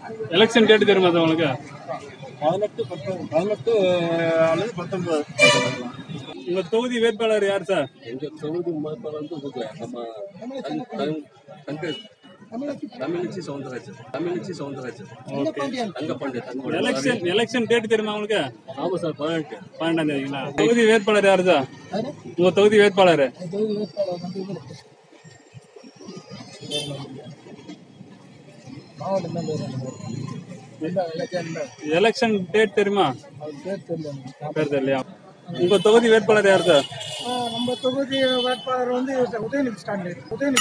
Election date தெரியுமா sir உங்களுக்கு? 18 அல்லது 19. உங்க தொகுதி வேட்பாளர் யார் சார்? எங்க தொகுதி வேட்பாளர் வந்து நம்ம தமிழச்சி சவுந்தரராஜன். எலெக்ஷன் டேட் தெரியுமா உங்களுக்கு? ஆமா சார், 12ஆம் தேதிங்களா? தொகுதி வேட்பாளர் யாரு சார்? உங்க தொகுதி வேட்பாளர் எலெக்ஷன் டேட் தெரியுமா? பேர் தெரியலையா? உங்க தொகுதி வேட்பாளர் யார் சார்? நம்ம தொகுதி வேட்பாளர் வந்து உதயநிதி.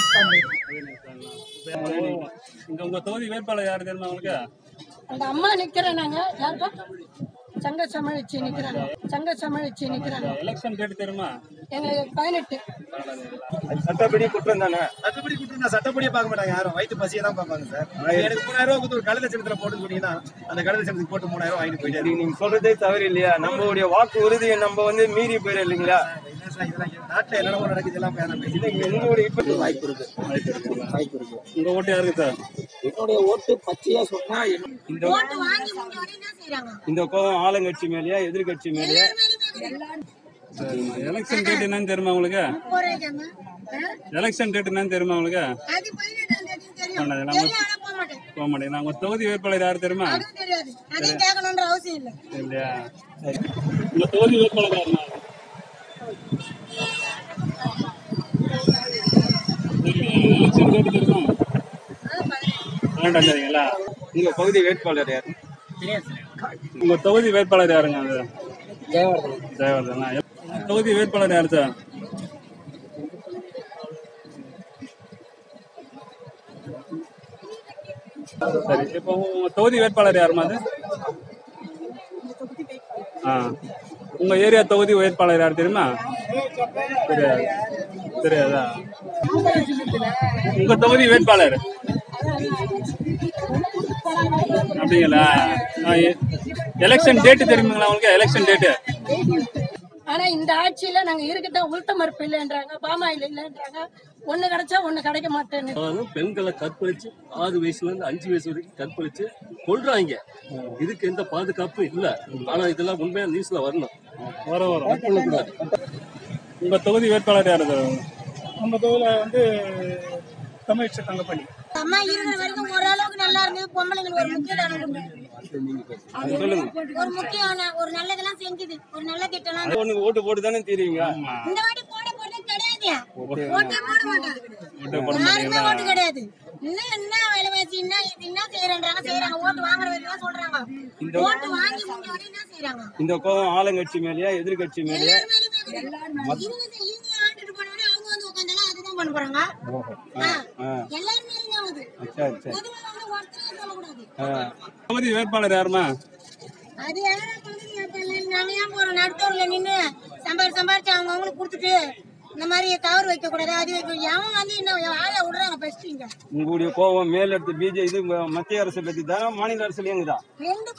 உங்க தொகுதி வேட்பாளர் யாரு தெரியுமா உங்களுக்கு? அந்த அம்மா நிக்கிறேன். நாங்க யாருப்பா? சங்க சமாளிச்சு நிக்கிறாங்க. எலெக்ஷன் டேட் தெரியுமா? எங்களுக்கு 18. சட்டப்படி குற்றம் தானே? சட்டப்படி குற்றம். சட்டப்படியே பார்க்க மாட்டாங்க யாரும், வயிற்று பசியை தான் பார்ப்பாங்க சார். எனக்கு 3000 ரூபா ஒரு கழுத சின்னத்துல போட்டு சொன்னீங்கன்னா அந்த கழுத சின்னத்துக்கு போட்டு 3000 ரூபாய் வாங்கிட்டு போயிட்டு நீங்க சொல்றதே தவறு இல்லையா? நம்மளுடைய வாக்கு உறுதியை நம்ம வந்து மீறி போயிடும் இல்லைங்களா? நாட்டுல என்ன நடக்குது எல்லாம் எங்களுடைய இப்ப வாய்ப்பு இருக்கு. உங்க ஓட்டு யாருக்கு சார்? என்னுடைய ஓட்டு பச்சையா சொன்னா இந்த கோவம் ஆளுங்கட்சி மேலயா எதிர்கட்சி மேலயா? எலெக்ஷன் டேட் என்னன்னு தெரியுமா உங்களுக்கு? எலெக்ஷன் டேட் என்னன்னு தெரியுமா உங்களுக்கு? போக மாட்டேங்க. உங்க தொகுதி வேட்பாளர் யாரு தெரியுமா? இல்லையா? உங்க தொகுதி வேட்பாளர் யாருன்னா? எலெக்ஷன் டேட் தெரியுமா? 12ஆம் தேதிங்களா? உங்க பகுதி வேட்பாளர் யாரு? உங்க தொகுதி வேட்பாளர் யாருங்க? அது ஜெயவர்தனா. தொகுதி வேட்பாளர் யாரு சார்? சரி, இப்போ உங்க தொகுதி வேட்பாளர் யாருமா அது? உங்க ஏரியா தொகுதி வேட்பாளர் யார் தெரியுமா? தெரியாதா? உங்க தொகுதி வேட்பாளர் அப்படிங்களா? எலெக்ஷன் டேட் தெரியுங்களா உங்களுக்கு? Election date. ஆனா இந்த ஆட்சியில நாங்க இருக்கட்டும் உளுத்த மறுப்பு இல்லைன்றாங்க, பாமாயில் இல்லைன்றாங்க. ஒண்ணு கிடைச்சா ஒண்ணு கிடைக்க மாட்டேன்னு பெண்களை கற்பழிச்சு 6 வயசுல இருந்து 5 வயசு வரைக்கும் கற்பழிச்சு கொல்றாங்க. இதுக்கு எந்த பாதுகாப்பும் இல்ல. ஆனா இதெல்லாம் உண்மையா நியூஸ்ல வரணும். வரும். உங்க தொகுதி வேட்பாளர் யாரு? நம்ம தொகுதியில வந்து தமிழ் தங்கப்பள்ளி. அம்மா இருக்கிற வரைக்கும் ஓரளவுக்கு நல்லா இருந்தது. பொம்பளைங்களுக்கு ஒரு முக்கியமான ஒரு நல்லதெல்லாம் செஞ்சது, ஒரு நல்ல திட்டம். ஓட்டு போட்டு தானே தீருவீங்க. இந்த வாட்டி போட கிடையாது, ஓட்டே போட மாட்டாங்க. யாருமே ஓட்டு கிடையாது. என்ன விலைவாசி என்ன செய்யறாங்க. ஓட்டு வாங்குற வரைக்கும் சொல்றாங்க. ஓட்டு வாங்கி முடிஞ்ச உடனே என்ன செய்யறாங்க? இந்த கோவம் ஆளுங்கட்சி மேலயா எதிர்கட்சி மேலயா? ஆண்டுட்டு போனவனே அவங்க வந்து உட்காந்தாலும் அதுதான் பண்ண போறாங்க. எல்லாரும் மேலும் ஆகுது. தொகுதி வேட்பாளர் யாருமா? அது யாரா தொகுதி வேட்பாளர்? நாங்க ஏன் போறோம்? நடுத்தூர்ல நின்று சம்பாரிச்சு அவங்க அவங்களுக்கு கொடுத்துட்டு இந்த மாதிரி தவறு வைக்க கூடாது, அது வைக்க. அவன் வந்து இன்னும் ஆள விடுறாங்க. பெஸ்டிங்க உங்களுடைய கோவம் மேல் எடுத்து பிஜே இது மத்திய அரசு பத்தி தானே மாநில அரசு எங்குதா? ரெண்டு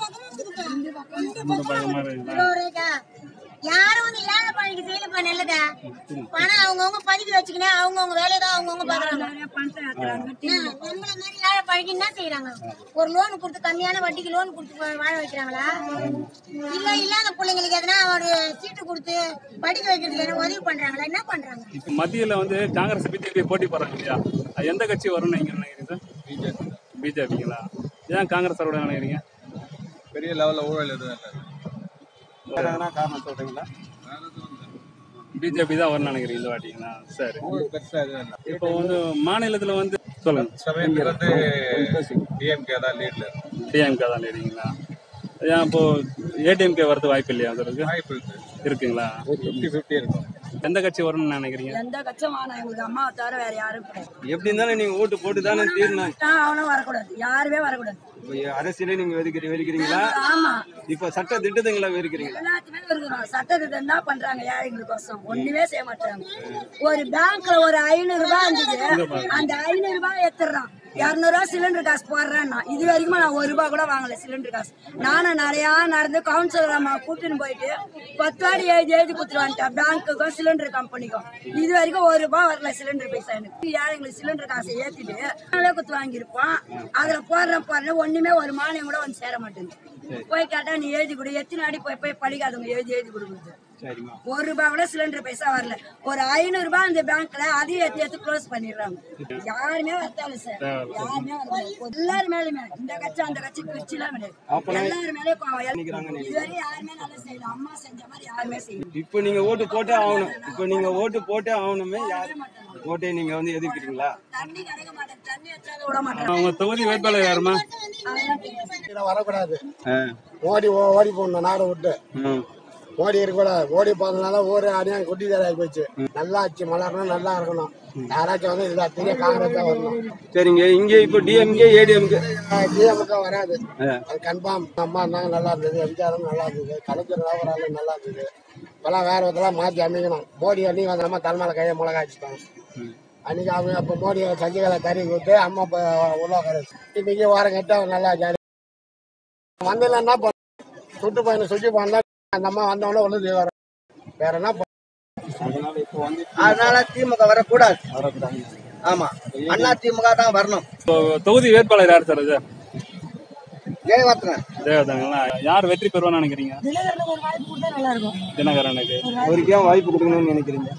பக்கமும் யாரும் வந்து ஏழை பழனிக்கு செய்யலப்பா நல்லதா. பணம் அவங்கவுங்க பதுக்கி வச்சுக்கினேன் அவங்கவுங்க வேலையதான் அவங்கவுங்க பாக்குறாங்க. நம்மள மாதிரி ஏழை பழனிக்கு என்ன செய்யறாங்க? ஒரு லோன் கொடுத்து கம்மியான வட்டிக்கு லோன் கொடுத்து வாழ வைக்கிறாங்களா? இல்ல இல்லாத பிள்ளைங்களுக்கு எதனா ஒரு சீட்டு கொடுத்து படிக்க வைக்கிறதுக்கு உதவி பண்றாங்களா? என்ன பண்றாங்க? இப்ப மத்தியில வந்து காங்கிரஸ் பிஜேபி போட்டி போறாங்க இல்லையா? எந்த கட்சி வரும்னு நீங்க நினைக்கிறீங்க சார்? பிஜேபிங்களா? ஏன் காங்கிரஸ் வரோட நினைக்கிறீங்க? பெரிய லெவல்ல ஊழல் எதுவும் இல்லை. காரணம் சொல்றீங்களா? பிஜேபி தான் வரும்னு நினைக்கிறீங்க இந்த வாட்டிங்களா? சரி. இப்போ வந்து மாநிலத்துல வந்து சொல்லுங்க. டிஎம்கே தான் லீடுங்களா? ஏன் இப்போ ஏடிஎம்கே வரது வாய்ப்பு இல்லையா? அதற்கு வாய்ப்பு இருக்குங்களா? 50-50 இருக்கும். எந்த கட்சி வரும்னு நினைக்கிறீங்க? எந்த கட்சியும் எங்களுக்கு அம்மா தவிர வேற யாரும் எப்படி இருந்தாலும் நீங்க ஓட்டு போட்டு தானே தீரணும். அவனும் வரக்கூடாது, யாருமே வரக்கூடாது. அரசியலே நீங்க வெறுக்கிறீங்களா? ஆமா. இப்ப சட்ட திட்டங்களை வெறுக்கிறீங்களா? எல்லாத்தையுமே வெறுக்கிறோம். சட்ட திட்டம் தான் பண்றாங்க ஏழைங்களுக்கோசம், ஒண்ணுமே செய்ய மாட்டாங்க. ஒரு பேங்க்ல ஒரு 500 ரூபாய் இருந்தது, அந்த 500 ரூபாய் எடுத்துறான். 200 சிலிண்டர் காசு போடுறேன்னா இது வரைக்கும் நான் 1 ரூபா கூட வாங்கல சிலிண்டர் காசு. நானும் நிறையா நடந்து கவுன்சிலர் அம்மா கூட்டின்னு போயிட்டு 10 வாடி எழுதி கொடுத்துட்டு வந்துட்டேன் பேங்க்குக்கும் சிலிண்டர் கம்பெனிக்கும். இது வரைக்கும் 1 ரூபா வரல சிலிண்டர் பைசா எனக்கு. எங்களுக்கு சிலிண்டர் காசை ஏற்றிட்டு நாங்களே குத்து வாங்கியிருப்போம். அதில் போடுறேன் ஒன்றுமே ஒரு மானியம் கூட வந்து சேர மாட்டேங்குது. போய் கேட்டா நீ எழுதி கொடு, எத்தனை அடி போய் படிக்காதவங்க எழுதி கொடுக்குறது. 1 ரூபா கூட சிலிண்டர் பைசா வரல. ஒரு 500 ரூபாய் அந்த பேங்க்ல அதையும் எடுத்து க்ளோஸ் பண்ணிடுறாங்க. யாருமே வரத்தால சார், யாருமே எல்லாரு மேலுமே இந்த கட்சி அந்த கட்சி பிரிச்சுலாம் கிடையாது. எல்லாரு மேலே இதுவரை யாருமே நல்லா செய்யல. அம்மா செஞ்ச மாதிரி யாருமே செய்யல. இப்ப நீங்க ஓட்டு போட்டே ஆகணும். இப்ப நீங்க ஓட்டு போட்டே ஆகணுமே. ஓட்டை நீங்க வந்து எதிர்க்கிறீங்களா? தண்ணி கிடைக்க மாட்டேன், தண்ணி வச்சாலும் விட மாட்டேன். அவங்க தொகுதி வேட்பாளர் யாருமா? வரக்கூடாது, ஓடி போடணும் நாடை விட்டு. ஓடி இருக்கக்கூடாது. ஓடி போறதுனால ஒரு அடியான் கொட்டி ஆகி போச்சு. நல்லா ஆச்சு, மலரணும், நல்லா இருக்கணும். யாராச்சும் வந்து இதுல பெரிய காங்கிரஸ் தான் வரணும். சரிங்க. இங்க இப்ப டிஎம்கே டிஎம்கே வராது, அது கன்ஃபார்ம். அம்மா இருந்தாங்க நல்லா இருந்தது, எம்ஜிஆரும் நல்லா இருந்தது, கலைஞர் ஒரு ஆளு நல்லா இருந்தது. இப்பெல்லாம் வேற விதெல்லாம் மாற்றி அமைக்கணும். மோடி அன்னைக்கு வந்து நம்ம தலைமையில கையை மிளகாச்சிட்டாங்க. அன்னைக்கு அவங்க அப்ப மோடி சஞ்சிகளை தறி கொடுத்து அம்மா உள்ள உட்காருச்சு. இன்னைக்கு வாரம் கட்ட நல்லா ஜாலி வந்ததுன்னா சுற்றுப்பயணம் சுற்றி போனா அந்த அம்மா வந்தவொடனே ஒண்ணு வரும். வேற என்ன அதனால திமுக வரக்கூடாது. ஆமா, அண்ணா திமுக தான் வரணும். தொகுதி வேட்பாளர் யார் சார்? ஜெயவர்தனா. யார் வெற்றி பெறுவான்னு நினைக்கிறீங்க? தினகரனுக்கு ஒரு வாய்ப்பு கொடுக்கணும்னு நினைக்கிறீங்க?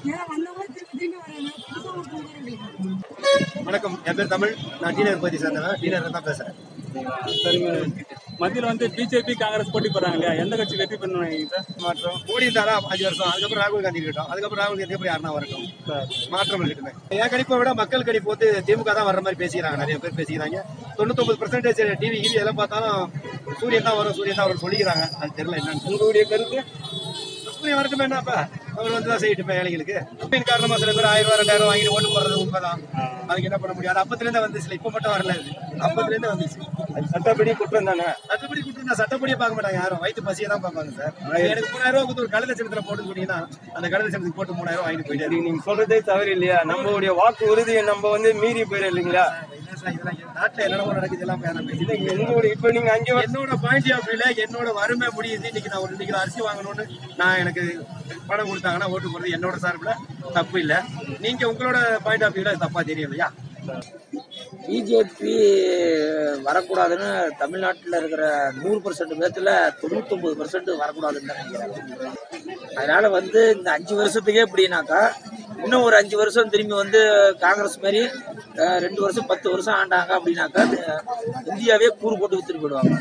வணக்கம், என் பேர் தமிழ். நான் டீனர் பத்தி சேர்ந்தேன். டீனர் தான் பேசுறேன். சரிங்க. மத்தியில் வந்து பிஜேபி காங்கிரஸ் போட்டி போடுறாங்க இல்லையா, எந்த கட்சி வெற்றி பெறணும் நினைக்கிறீங்க சார்? மாற்றம். மோடி இருந்தாரா 5 வருஷம், அதுக்கப்புறம் ராகுல் காந்தி இருக்கட்டும், அதுக்கப்புறம் ராகுல் காந்தி அப்புறம் யாருன்னா வரட்டும். மாற்றம் இருக்கட்டுமே. என் கணிப்பை விட மக்கள் கணிப்பு வந்து திமுக தான் வர்ற மாதிரி பேசிக்கிறாங்க. நிறைய பேர் பேசிக்கிறாங்க. 99% டிவி எல்லாம் பார்த்தாலும் சூரியன் தான் வரும் சொல்லிக்கிறாங்க. அது தெரியல என்னன்னு. உங்களுடைய கருத்து? சூரியன் வரட்டுமே என்னப்பா, அவர் வந்து தான் செய்யட்டுமே ஏழைகளுக்கு. காரணமா சில பேர் 1000 ரூபாய் 2000 வாங்கிட்டு ஓட்டு போடுறது உண்மைதான். அதுக்கு என்ன பண்ண முடியாது. அப்பத்திலேருந்து வந்துச்சு, இப்ப மட்டும் வரல. அப்பத்திலேருந்து வந்துச்சு. சட்டப்படி குற்றம் தானே. சட்டப்படி குற்றம். சட்டப்படியே பார்க்க மாட்டாங்க யாரும். வயிற்று பசியை தான் பார்ப்பாங்க சார். எனக்கு 3000 ரூபாய் கொடுத்து ஒரு கழுத சின்னத்துல போட்டு சொன்னீங்கன்னா அந்த கழுத சின்னத்துக்கு போட்டு 3000 வாங்கிட்டு போயிட்டு. நீங்க சொல்றதே தவறு இல்லையா? நம்மளுடைய வாக்கு உறுதியை நம்ம வந்து மீறி போயிடும் இல்லைங்களா? நாட்டுல என்னென்ன நடக்குது எல்லாம் இப்ப நீங்க அங்கே என்னோட பாயிண்ட் ஆஃப் வியூல என்னோட வறுமை முடியுது. இன்னைக்கு நான் 2 கிலோ அரிசி வாங்கணும்னு நான் எனக்கு பணம் கொடுத்தாங்கன்னா ஓட்டு போடுறது என்னோட சார்பில் தப்பு இல்லை. நீங்க உங்களோட பாயிண்ட் ஆஃப் வியூல தப்பா தெரியும் இல்லையா? பிஜேபி வரக்கூடாதுன்னு தமிழ்நாட்டில் இருக்கிற 100% பேர்த்துல 99% வரக்கூடாதுன்னு நினைக்கிறேன். அதனால வந்து இந்த 5 வருஷத்துக்கே எப்படின்னாக்கா இன்னும் ஒரு 5 வருஷம் திரும்பி வந்து காங்கிரஸ் மாதிரி 2 வருஷம் 10 வருஷம் ஆண்டாங்க அப்படின்னாக்கா இந்தியாவே கூறு போட்டு வித்துட்டு போயிடுவாங்க.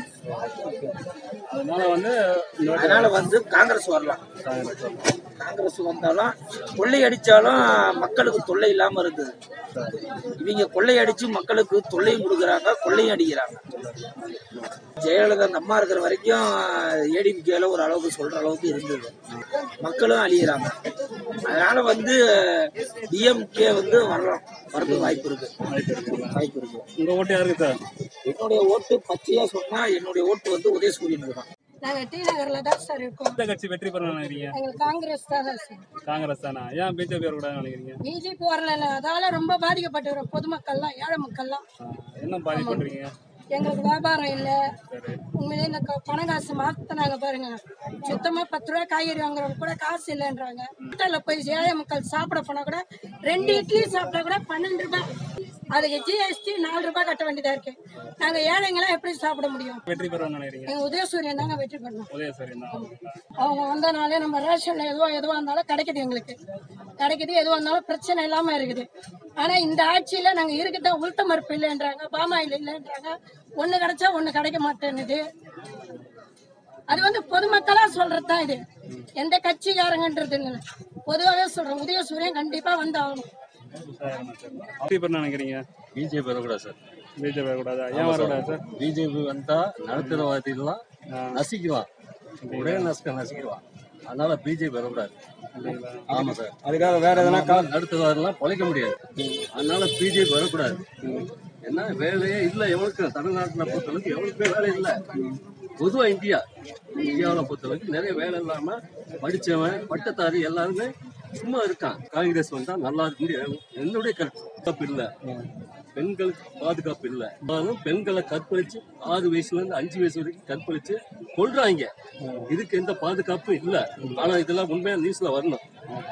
அதனால வந்து காங்கிரஸ் வரலாம். காங்கிரஸ் வந்தாலும் கொள்ளை அடிச்சாலும் மக்களுக்கு தொல்லை இல்லாம இருக்குது. இவங்க கொள்ளை அடிச்சு மக்களுக்கு தொல்லையும் கொடுக்குறாங்க, கொள்ளையும் அடிக்கிறாங்க. ஜெயலலிதா அந்த அம்மா இருக்கிற வரைக்கும் ஏடிஎம்கேல ஒரு அளவுக்கு சொல்ற அளவுக்கு இருந்தது. மக்களும் அழியிறாங்க. அதனால வந்து டிஎம்கே வந்து வரதுக்கு வாய்ப்பு இருக்கு. உங்க ஓட்டு யாருக்கு சார்? என்னுடைய ஓட்டு பச்சையா சொன்னா என்னுடைய ஓட்டு வந்து உதயசூரியனுக்கு தான். நாங்க டி நகர்ல தான் சார் இருக்கோம். எந்த கட்சி வெற்றி பெறணும்னு நினைக்கிறீங்க? எங்களுக்கு காங்கிரஸ் தான் சார். காங்கிரஸ் தானா? ஏன் பிஜேபி வரக்கூடாதுன்னு நினைக்கிறீங்க? பிஜேபி வரல, அதால ரொம்ப பாதிக்கப்பட்டு பொதுமக்கள்லாம், ஏழை மக்கள்லாம். என்ன பாதிப்படுறீங்க? எங்களுக்கு வியாபாரம் இல்லை. உண்மையிலே இந்த பணம் காசு மாத்தினாங்க பாருங்க. சுத்தமா 10 ரூபாய் காய்கறி வாங்குறவங்க கூட காசு இல்லைன்றாங்க. ஹோட்டல்ல போய் ஏழை மக்கள் சாப்பிட போனா கூட 2 இட்லி சாப்பிட்டா கூட 12 ரூபாய். அதுக்கு ஜிஎஸ்டி 4 ரூபாய் கட்ட வேண்டியதா இருக்கு. நாங்க ஏழைங்களாம் எப்படி சாப்பிட முடியும்? வெற்றி பெறணும்னு நினைக்கிறீங்க? எங்க உதயசூரியன் தாங்க வெற்றி பெறணும். உதயசூரியன் தான். அவங்க வந்தனாலே நம்ம ரேஷன்ல எதுவா இருந்தாலும் கிடைக்குது. எங்களுக்கு கிடைக்குது. எதுவா இருந்தாலும் பிரச்சனை இல்லாம இருக்குது. ஆனா இந்த ஆட்சியில நாங்க இருக்கிறத உளுத்த மறுப்பு இல்லைன்றாங்க, பாமாயில் இல்லைன்றாங்க. ஒண்ணு கிடைச்சா ஒண்ணு கிடைக்க மாட்டேன்னுது. அது வந்து பொதுமக்களா சொல்றதுதான். இது எந்த கட்சிக்காரங்கன்றது இல்லை, பொதுவாகவே சொல்றோம். உதயசூரியன் கண்டிப்பா வந்து ஆகணும். நினைக்கிறீங்க? பிஜேபி வரக்கூடாது சார். பிஜேபி வரக்கூடாதா? ஏன் வரக்கூடாது சார்? பிஜேபி வந்தா நடுத்தரவாதிகள்லாம் நசிக்கலாம், ஒரே நசிக்கலாம். அதனால பிஜேபி வரக்கூடாது. ஆமா சார். அதுக்காக வேற எதனா நடுத்தரவாதிகள்லாம் பொழைக்க முடியாது. அதனால பிஜேபி வரக்கூடாது. ஏன்னா வேலையே இல்லை எவனுக்கு. தமிழ்நாட்டில் பொறுத்தளவுக்கு எவனுக்குமே வேலை இல்லை. பொதுவா இந்தியாவில் பொறுத்தளவுக்கு நிறைய வேலை இல்லாம படிச்சவன் பட்டத்தாரி எல்லாருமே சும்மா இருக்கான். காங்கிரஸ் வந்தா நல்லா இருக்கு என்னுடைய கருத்து. தப்பு இல்லை. பெண்களுக்கு பாதுகாப்பு இல்லை. பெண்களை கற்பழிச்சு 6 வயசுல இருந்து 5 வயசு வரைக்கும் கற்பழிச்சு கொல்றாங்க. இதுக்கு எந்த பாதுகாப்பும் இல்ல. ஆனா இதெல்லாம் உண்மையா நியூஸ்ல வரணும்.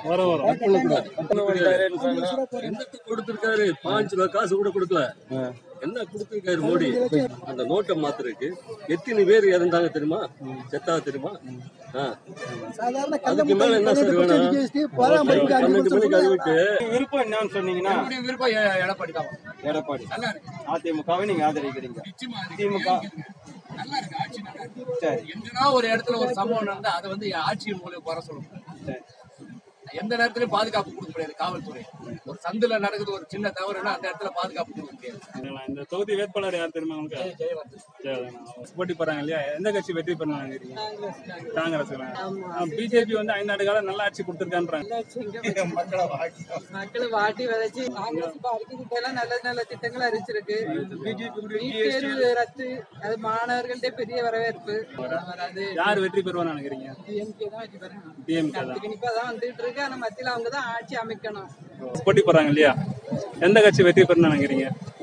என்னத்துக்கு கொடுத்திருக்காரு? 5 ரூபா காசு கூட கொடுக்கல. என்ன கொடுத்திருக்காரு மோடி? அந்த நோட்டை மாத்துறதுக்கு எத்தனை பேர் இறந்தாங்க தெரியுமா? செத்தாக தெரியுமா? அதுக்கு மேல என்ன சார் வேணும்? 12 மணிக்கு அதுக்கு விருப்பம் என்னன்னு சொன்னீங்கன்னா விருப்பம் எடப்பாடி தான். எடப்பாடி அதிமுகவை நீங்க ஆதரிக்கிறீங்க. திமுக நல்லா இருக்கு, ஆட்சி நல்லா இருக்கு. எங்கன்னா ஒரு இடத்துல ஒரு சம்பவம் நடந்தா அதை வந்து ஆட்சியின் மூலம் வர சொல்லணும். எந்த நேரத்திலயும் பாதுகாப்பு கொடுக்க முடியாது காவல்துறை. ஒரு சந்துல நடக்குது ஒரு சின்ன தவறுனா அந்த இடத்துல பாதுகாப்பு கொடுக்க முடியாது. இந்த தொகுதி வேட்பாளர் யார் தெரியுமா உங்களுக்கு? போட்டி போறாங்க இல்லையா, எந்த கட்சி வெற்றி பெறாங்க? காங்கிரஸ். பிஜேபி வந்து 5 ஆண்டு காலம் நல்ல ஆட்சி கொடுத்திருக்கான்றாங்க. மக்களை வாட்டி வளைச்சு காங்கிரஸ் நல்ல நல்ல திட்டங்கள் அறிவிச்சிருக்கு. தேர்வு ரத்து, அது மாணவர்கள்ட்ட பெரிய வரவேற்பு. யார் வெற்றி பெறுவான்னு நினைக்கிறீங்க? டிஎம்கே தான் வெற்றி பெறணும். டிஎம்கே தான் வந்துட்டு இருக்கு. ஆனா மத்தியில அவங்க தான் ஆட்சி அமைக்கணும். போட்டி போறாங்க இல்லையா, எந்த கட்சி வெற்றி பெறணும்னு நினைக்கிறீங்க?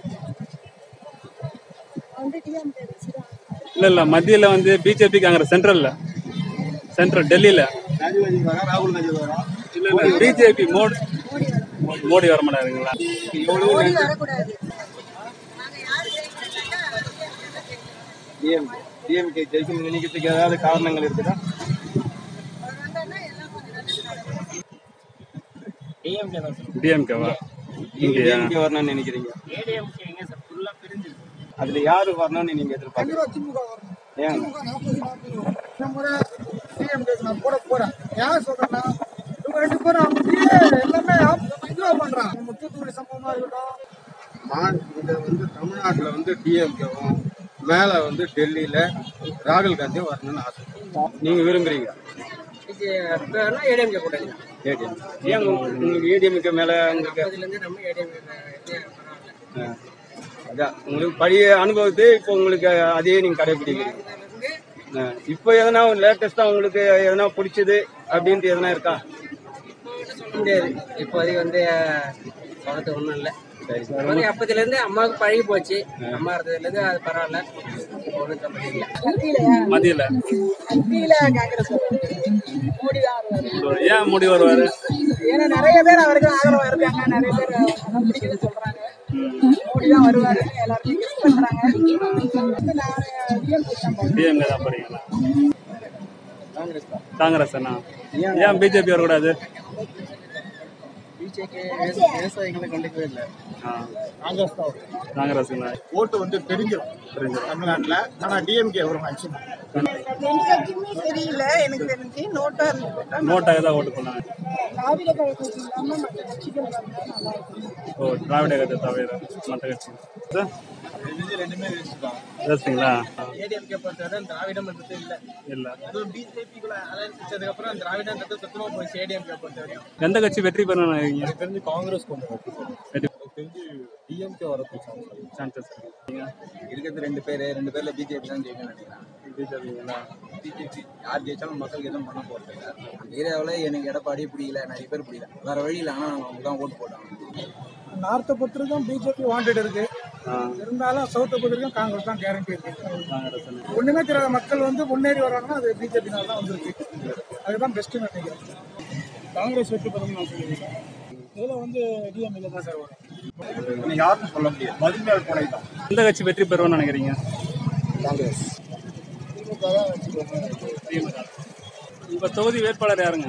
இல்ல மத்தியில வந்து பிஜேபி காங்கிரஸ், சென்ட்ரல் டெல்லியில பிஜேபி மோடி வர மாட்டாருங்களா? டிஎம்கே ஜெயிக்கும் நினைக்கிறதுக்கு ஏதாவது காரணங்கள் இருக்குதா? டிஎம்கேவா? டிஎம்கே வரணும்னு நினைக்கிறீங்க? அதுல யாரு வரணும்னு நீங்க எதிர்பார்க்கறீங்க? தமிழ்நாட்டுல வந்து டிஎம்கேவும் மேல வந்து டெல்லியில ராகுல் காந்தியும் வரணும்னு ஆசை. நீங்க விரும்புறீங்க? ஏடிஎம்கே மேல உங்களுக்கு பழைய அனுபவத்தை இப்போ உங்களுக்கு அதையே நீங்க கடைபிடிக்கிறீங்க. இப்போ எதனா லேட்டஸ்டா உங்களுக்கு எதனா பிடிச்சது அப்படின்ட்டு எதனா இருக்கா? சொல்ல முடியாது. இப்போதைக்கு வந்து சொல்றது ஒண்ணும் இல்லை. அப்பத்துல இருந்து அம்மாவுக்கு பழகி போச்சு. அம்மா இருந்ததுல இருந்து அது பரவாயில்ல. மத்தியில காங்கிரஸ் மோடி தான் வருவாரு. ஏன் மோடி வருவாரு? ஏன்னா நிறைய பேர் அவருக்கு ஆதரவா இருக்காங்க. நிறைய பேர் பிடிக்குன்னு சொல்றாங்க. மோடி தான் வருவாரு எல்லாரும் கெஸ் பண்றாங்க. டிஎம்கே தான் போறீங்களா? காங்கிரஸ் அண்ணா. ஏன் பிஜேபி வரக்கூடாது? விவசாயிகளை கண்டுக்கவே இல்லை. காங்கிரஸ் ஓட்டு வந்து தெரிஞ்சிடும் தமிழ்நாட்டுல. ஆனா டிஎம்கே ஒரு மேக்சிமம் தெரியல எனக்கு தெரிஞ்சு நோட்டாக தான் ஓட்டு பண்ணாங்க. ஓ, திராவிட கட்சி தவிர மற்ற கட்சி ரெண்டுமே பேசுறீங்களா? ஏடிஎம்கே பொறுத்தவரை திராவிடம்ன்றது இல்ல. அதுவும் பிஜேபிக்குள்ள அலைன்ஸ் வச்சதுக்கு அப்புறம் திராவிடம்ன்றது சுத்தமா போயிடுச்சு. ஏடிஎம்கே பொறுத்தவரையும் எந்த கட்சி வெற்றி பெறணும் நினைக்கிறீங்க? எனக்கு தெரிஞ்சு காங்கிரஸ் கொஞ்சம் தெரிஞ்சு டிஎம்கே வரது சான்சஸ் இருக்கிறது 2 பேர்ல பிஜேபி தான் ஜெயிக்கணும்னு நினைக்கிறேன். பிஜேபி யார் ஜெயிச்சாலும் மக்களுக்கு எதுவும் பண்ண போறது இல்லை. அந்த ஏரியாவில் எனக்கு எடப்பாடி பிடிக்கல, நிறைய பேர் பிடிக்கல, வேற வழியில். ஆனால் நாங்கள் அவங்க தான் ஓட்டு போட்டாங்க. நார்த்தை பொறுத்தவரைக்கும் பிஜேபி வாண்டட் இருக்கு. இருந்தாலும் சவுத்தை பொறுத்தவரைக்கும் காங்கிரஸ் தான் கேரண்டி இருக்கு. ஒண்ணுமே தெரியாத மக்கள் வந்து முன்னேறி வர்றாங்கன்னா அது பிஜேபினால தான் வந்திருக்கு. அதுதான் பெஸ்ட்னு நினைக்கிறேன். காங்கிரஸ் வெற்றி பெறணும்னு நான் சொல்லியிருக்கேன். இதில் வந்து டிஎம்கே தான் சார் வரும். யாருன்னு சொல்ல முடியாது. மதுமையால் போனை தான். எந்த கட்சி வெற்றி பெறுவோம்னு நினைக்கிறீங்க? காங்கிரஸ். உங்க தொகுதி வேட்பாளர் யாருங்க?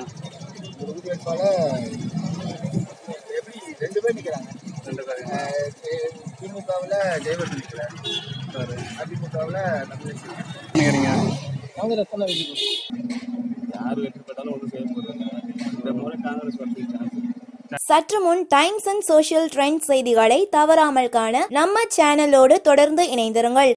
எப்படி 2 பேர் நிற்கிறாங்க. திமுகவில் ஜெயவர்தன் நிற்கிறார். அதிமுகவில் நினைக்கிறீங்க? காங்கிரஸ் தான் வெற்றி யார் வெற்றி பெற்றாலும் ஒன்றும் செய்ய போகிறது. இந்த முறை காங்கிரஸ் வெற்றி. சற்று முன் டைம்ஸ் அண்ட் சோஷியல் ட்ரெண்ட் செய்திகளை தவறாமல் காண நம்ம சேனலோடு தொடர்ந்து இணைந்திருங்கள்.